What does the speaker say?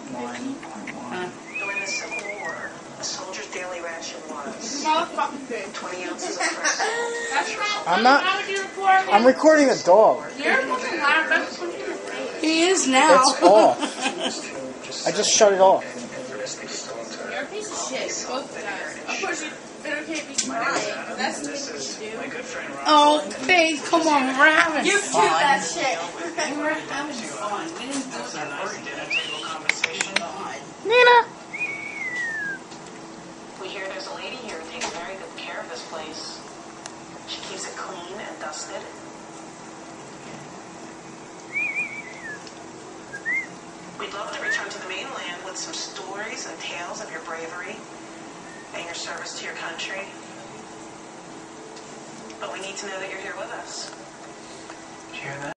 During the Civil War, a soldier's daily ration was 20 ounces of fresh salt. I'm recording a dog. He is now. It's off. I just shut it off. You're a piece of shit, both guys. Of course, you better can't be crying. That's the thing you do. Oh, babe, come on, we're having You fun. do that shit. We're having fun. We didn't do that. Nina! We hear there's a lady here who takes very good care of this place. She keeps it clean and dusted. We'd love to return to the mainland with some stories and tales of your bravery and your service to your country. But we need to know that you're here with us. Did you hear that?